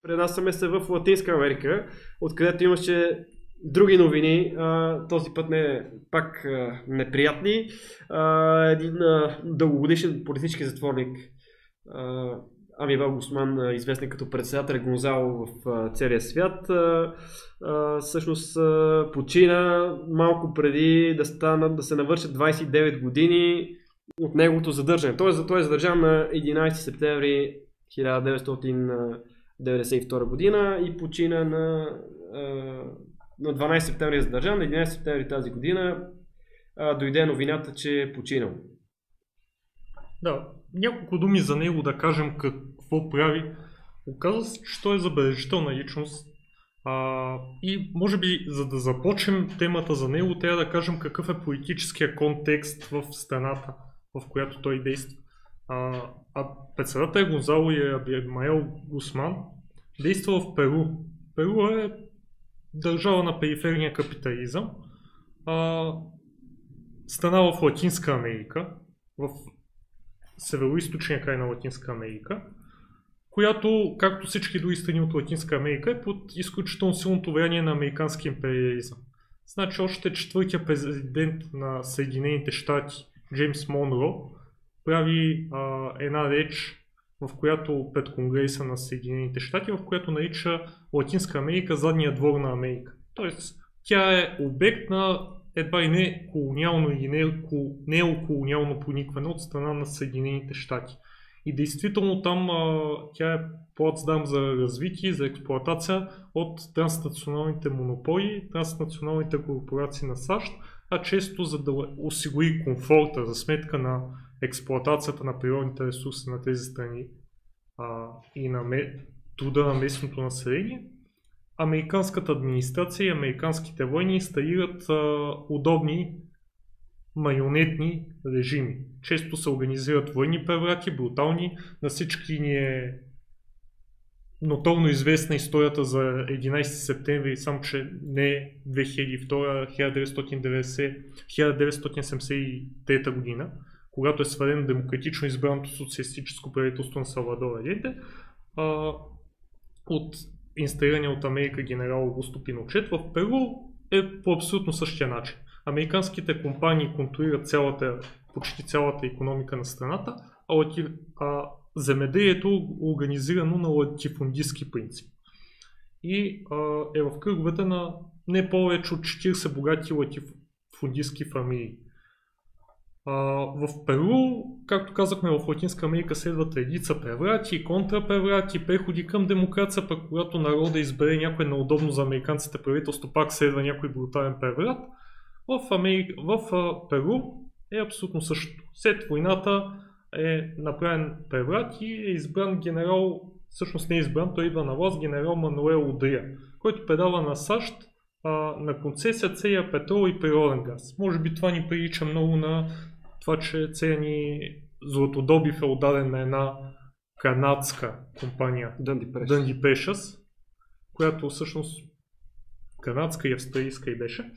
Пренасяме се в Латинска Америка, откъдето имаше други новини, този път пак неприятни. Един дългогодишен политически затворник, Амивал Гусман, известен като председател Гонзало в целия свят, всъщност почина малко преди да се навършат 29 години от неговото задържане. Той е задържан на 11 септември 1992 година и почина на 12 септември е задържан, на 11 септември тази година дойде новината, че е починал. Да, няколко думи за него да кажем какво прави. Оказва се, че той е забележителна личност и може би за да започнем темата за него, трябва да кажем какъв е политическия контекст в страната, в която той действа. Председател Гонзало и Амивал Гусман действа в Перу. Перу е държава на периферния капитализъм, страна в Латинска Америка, в североизточния край на Латинска Америка, която, както всички други страни от Латинска Америка, е под изключително силното влияние на американски империализъм. Значи още четвъртия президент на Съединените щати, Джеймс Монро, прави една реч, в която пред Конгреса на Съединените щати, в която нарича Латинска Америка задния двор на Америка. Тоест, тя е обект на едва и не колониално или неоколониално проникване от страна на Съединените щати. И действително там тя е плацдарм за развитие, за експлоатация от транснационалните монополи, транснационалните корпорации на САЩ, а често за да осигури комфорта за сметка на експлоатацията на природните ресурси на тези страни и на труда на местното население, американската администрация и американските войни инсталират удобни марионетни режими. Често се организират военни преврати, брутални. На всички ни е ноторно известна историята за 11 септември, само че не 2002, 1973 година, когато е свалено демократично избраното социалистическо правителство на Салвадор Аленде, от инсталирания от Америка генерал Аугусто Пиночет. В Перу е по абсолютно същия начин. Американските компании контролират почти цялата икономика на страната, а земеделието е организирано на латифундистски принцип. И е в кръговете на не повече от 40 богати латифундистски фамилии. В Перу, както казахме, в Латинска Америка следват редица преврати, контрапреврати, преходи към демокрация, пък когато народа избере някое неудобно за американците правителство, пак следва някой брутален преврат. В Перу е абсолютно същото. След войната е направен преврат и е избран генерал, всъщност не е избран, той идва на власт, генерал Мануел Одрия, който предава на САЩ на концесия целия петрол и природен газ. Може би това ни прилича много на това, че целият ни златодобив е отдаден на една канадска компания Dundee Precious, която всъщност канадска и австралийска и беше.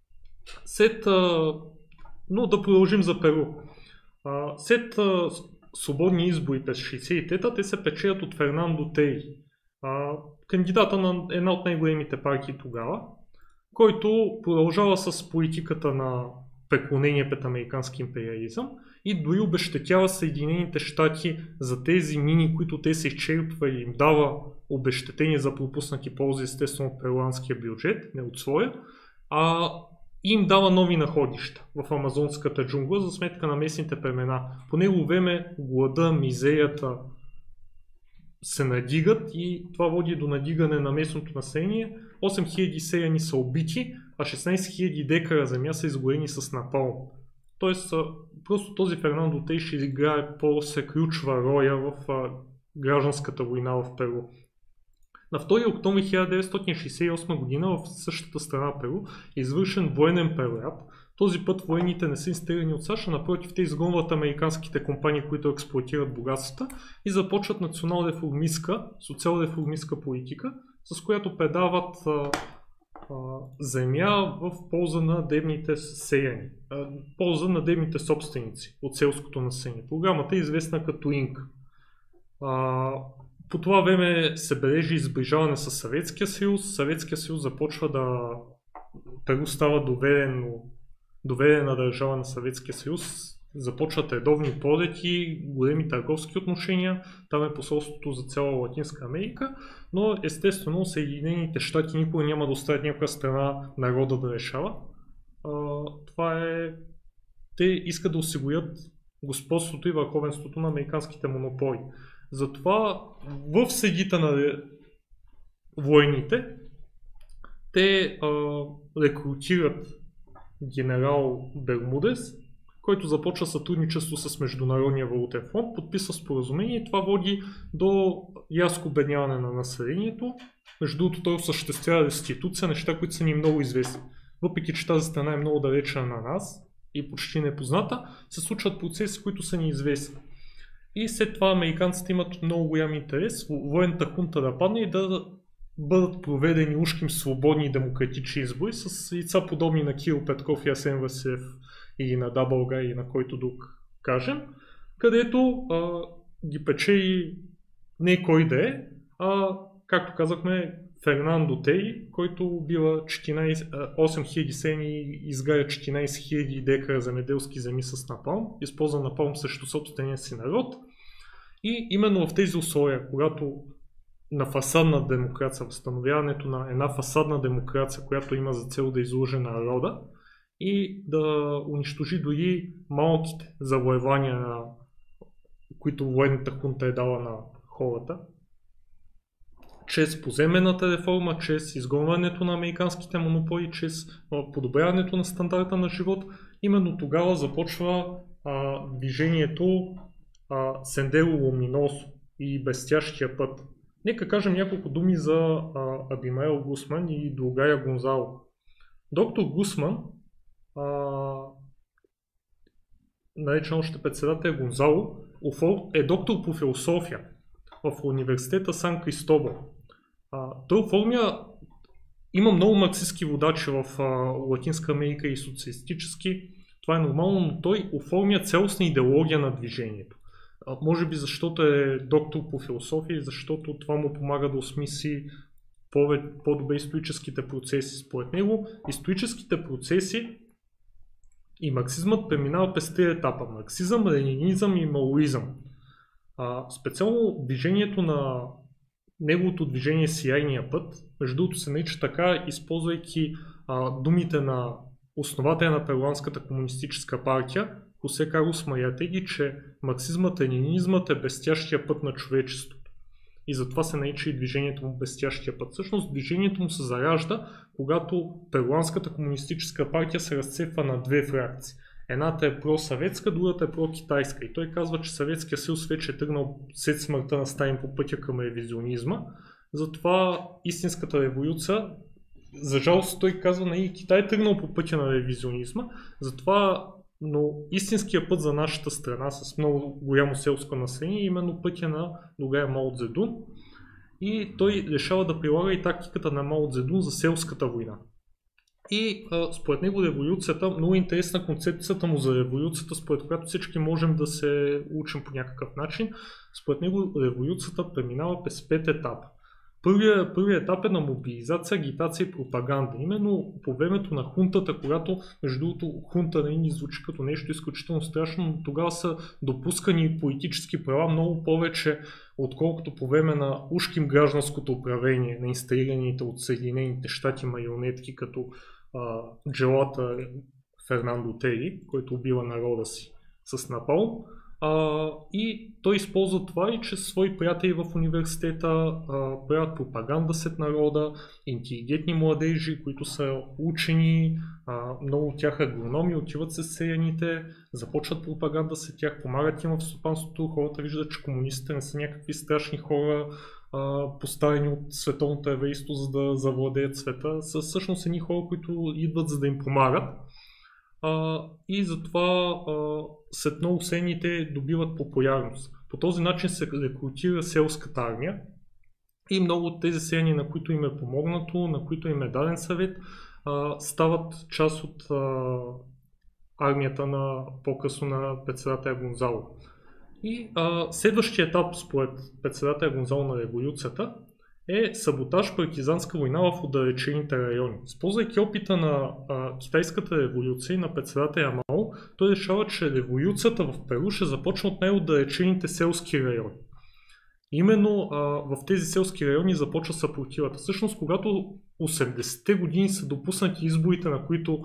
Но да продължим за Перу. След свободни избори през 63-та, те се печелят от Фернандо Тери, кандидата на една от най-големите партии тогава, който продължава с политиката на преклонение пред американски империализъм и дори обезщетява Съединените щати за тези мини, които те се изчерпва и им дава обезщетение за пропуснати ползи, естествено от перуанския бюджет, не от своя, и им дава нови находища в амазонската джунгла за сметка на местните племена. По него време глада, мизерията се надигат и това води до надигане на местното население. 8000 селяни са убити, а 16 000 декара земя са изгорени с напалм. Тоест, просто този Фернандо Тей ще играе по-се ключова роля в гражданската война в Перу. На 2 октомври 1968 година в същата страна Перу е извършен военен преврат. Този път военните не са инсталирани от САЩ, а напротив те изгонват американските компании, които експлоатират богатствата и започват национал-реформистка, социал-реформистка политика, с която предават земя в полза на дребните селяни, полза на дребните собственици от селското население. Програмата е известна като ИНК. По това време се бележи изближаване с Съветския съюз. Съветския съюз започва да става доверена държава на Съветския съюз. Започват редовни полети, големи търговски отношения. Там е посолството за цяла Латинска Америка, но естествено Съединените щати никога няма да оставят някоя страна народа да решава. Те искат да осигурят господството и върховенството на американските монополи. Затова в следите на войните те рекрутират генерал Бермудес, който започва сътрудничество с Международния валутен фонд, подписва споразумение и това води до рязко обедняване на населението. Между другото той осъществява реституция, неща, които са ни много известни. Въпреки че тази страна е много далечна на нас и почти непозната, се случват процеси, които са ни известни. И след това американците имат много голям интерес военната хунта да падне и да бъдат проведени ушким свободни и демократични избори с лица подобни на Кирил Петков и Асен Василев или на Да България и на който друг кажем, където ги печели не кой да е, а както казахме Фернандо Тери, който убива 8000 селени и изгаря 14 000 декара земеделски земи с напалм, използва напалм срещу собствения си народ. И именно в тези условия, когато на фасадна демокрация, възстановяването на една фасадна демокрация, която има за цел да излъже народа и да унищожи дори малките завоевания, които военната хунта е дала на хората, чрез поземенната реформа, чрез изгонването на американските монополи, чрез подобряването на стандарта на живот, именно тогава започва движението Сендеро Луминосо и Блестящия път. Нека кажем няколко думи за Абимаел Гусман и Другая Гонзало. Доктор Гусман, наречен още председател Гонзало, е доктор по философия в университета Сан Кристобал. Той има много марксистски водачи в Латинска Америка и социалистически. Това е нормално, но той оформя цялостна идеология на движението. Може би защото е доктор по философия и защото това му помага да осмисли по-добре историческите процеси. Според него историческите процеси и марксизмът преминава през три етапа: марксизъм, ленинизъм и маоизъм. Специално движението на неговото движение Сияйния път, между другото се нарича така, използвайки думите на основателя на Перуанската комунистическа партия Хосе Карлос Маятеги, че марксизмът, ленинизмът е блестящия път на човечеството. И затова се нарича и движението му блестящия път. Всъщност движението му се заражда, когато Перуанската комунистическа партия се разцепва на две фракции. Едната е просъветска, другата е прокитайска. И той казва, че Съветския съюз вече е тръгнал след смъртта на Сталин по пътя към ревизионизма. Затова истинската революция, за жалост той казва, и Китай е тръгнал по пътя на ревизионизма, затова, но истинският път за нашата страна с много голямо селско население е именно пътя на другая Мао Цзедун. И той решава да прилага и тактиката на Мао Цзедун за селската война. И според него революцията, много интересна концепцията му за революцията, според която всички можем да се учим по някакъв начин. Според него революцията преминава през 5 етапа. Първият етап е на мобилизация, агитация и пропаганда. Именно по времето на хунтата, когато, между другото, хунта ни звучи като нещо изключително страшно, но тогава са допускани политически права много повече, отколкото по време на ушким гражданското управление на инсталираните от Съединените щати марионетки, като джелата Фернандо Тери, който убива народа си с напалм. И той използва това и чрез свои приятели в университета правят пропаганда сред народа, интелигентни младежи, които са учени, много от тях агрономи, отиват с селяните, започват пропаганда сред тях, помагат им в стопанството, хората виждат, че комунистите не са някакви страшни хора, поставени от световното еврейство, за да завладеят света, са всъщност едни хора, които идват за да им помагат. И затова след много селените добиват популярност. По този начин се рекрутира селската армия и много от тези селени, на които им е помогнато, на които им е даден съвет, стават част от армията на по-късно на председателя Гонзало. И следващия етап според председателя Гонзало на революцията е саботаж, партизанска война в отдалечените райони. Използвайки опита на китайската революция и на председателя Мао, той решава, че революцията в Перу ще започне от най-отдалечените селски райони. Именно в тези селски райони започва съпротивата. Всъщност, когато 80-те години са допуснати изборите, на които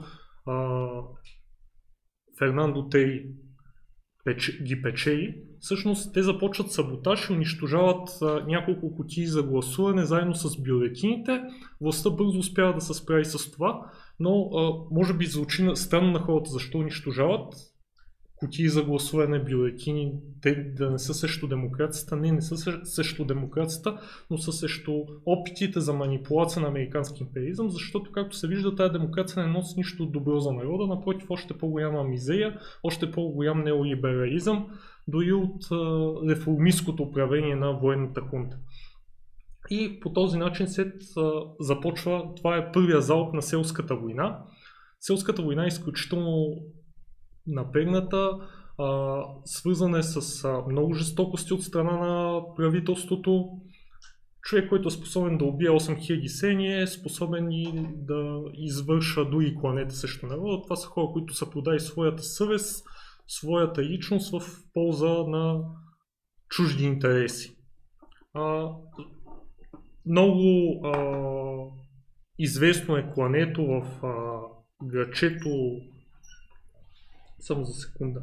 Фернандо Тери ги печели, всъщност те започват саботаж и унищожават няколко кутии за гласуване заедно с бюлетините. Властта бързо успява да се справи с това, но може би звучи странно на хората защо унищожават кутии за гласуване, бюлетини, те да не са срещу демокрацията. Не са срещу демокрацията, но са срещу опитите за манипулация на американски империализъм, защото, както се вижда, тази демокрация не носи нищо добро за народа, напротив, още по-голяма мизерия, още по-голям неолиберализъм, дори от реформистското управление на военната хунта. И по този начин започва, това е първия залп на селската война. Селската война е изключително напрегната, свързана е с много жестокости от страна на правителството. Човек, който е способен да убие 8000 сени, е способен и да извършва дори кланета срещу народа. Това са хора, които са продали своята съвест, своята личност в полза на чужди интереси. Много известно е клането в грачето. Само за секунда.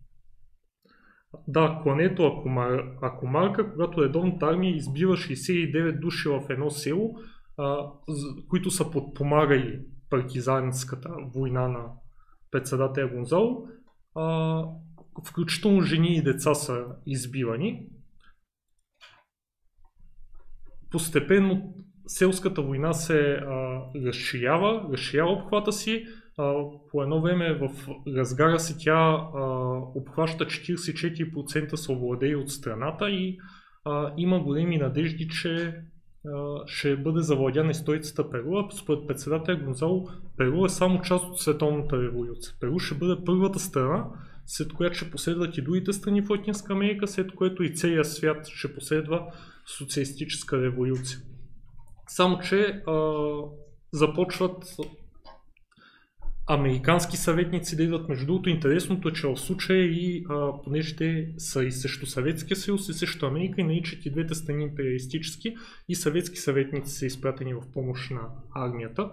Да, клането Акомарка, когато редовната армия избива 69 души в едно село, които са подпомагали партизанската война на председателя Гонзало, включително жени и деца са избивани. Постепенно селската война се разширява обхвата си. По едно време в разгара си тя обхваща 44% са овладени от страната и има големи надежди, че ще бъде завладяна и столицата Перу. Според председателя Гонзало, Перу е само част от световната революция. Перу ще бъде първата страна, след която ще последват и другите страни в Латинска Америка, след което и целият свят ще последва социалистическа революция. Само че започват американски съветници да идват. Между другото, интересното е, че в случая и понеже те са и срещу Съветския съюз и срещу Америка и наричат и двете страни империалистически, и съветски съветници са изпратени в помощ на армията.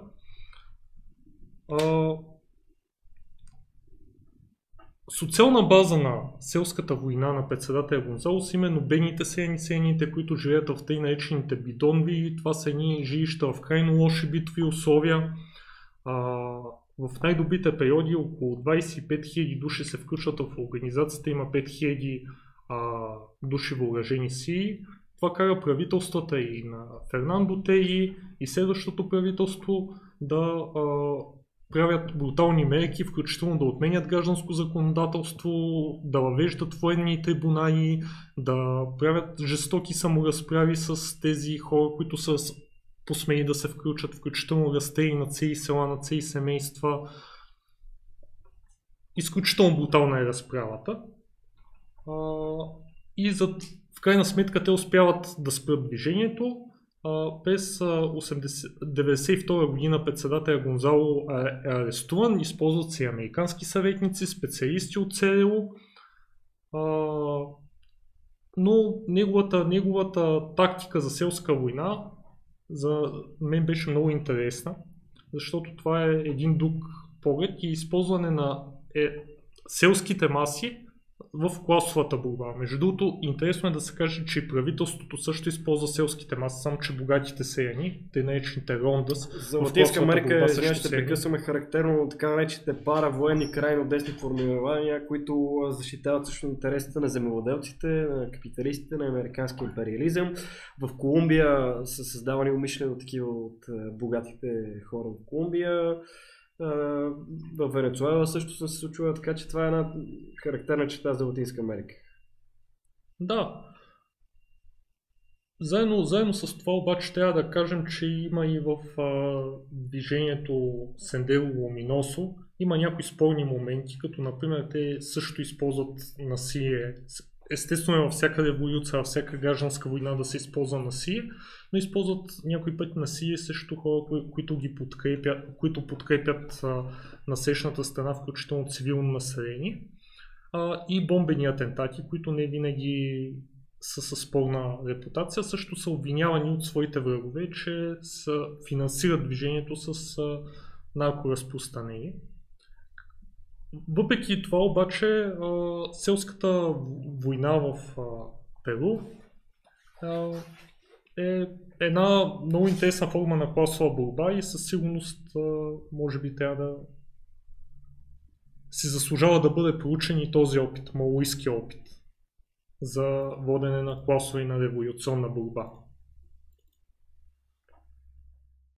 Социална база на селската война на председателя Гонзало са именно бедните селяните, които живеят в тъй наречените бидонви. Това са едни жилища в крайно лоши битови условия. В най-добрите периоди около 25 000 души се включват в организацията, има 5 000 души въоръжени сили. Това кара правителствата и на Фернандо Тери и следващото правителство да правят брутални мерки, включително да отменят гражданско законодателство, да въвеждат военни трибунали, да правят жестоки саморазправи с тези хора, които са посмели да се включат, включително разстрели на цели села, на цели семейства. Изключително брутална е разправата. И в крайна сметка те успяват да спрат движението. През 1992 година председателя Гонзало е арестуван, използват се американски съветници, специалисти от ЦРУ, но неговата тактика за селска война за мен беше много интересна, защото това е един друг поглед и използване на селските маси в класовата борба. Между другото, интересно е да се каже, че правителството също използва селските маси, само че богатите селяни, те наречените рондас. За Латинска Америка, ще прекъсваме характерно така наречените паравоенни крайно десни формирования, които защитават също интересите на земевладелците, на капиталистите, на американски империализъм. В Колумбия са създавани умишлено такива от богатите хора в Колумбия. В Венецуела също се случва, така че това е една характерна черта за Латинска Америка. Да. Заедно с това обаче трябва да кажем, че има и в движението Сендеро Луминосо има някои спорни моменти, като например те също използват насилие, естествено във всяка революция, във всяка гражданска война да се използва насилие, но използват някой път насилие срещу хора, които подкрепят насрещната страна, включително цивилно население, и бомбени атентати, които не винаги са със спорна репутация, също са обвинявани от своите врагове, че финансират движението с наркоразпространение. Въпреки това обаче селската война в Перу е една много интересна форма на класова борба и със сигурност може би трябва да си заслужава да бъде проучен и този опит, малоийски опит за водене на класова и на революционна борба.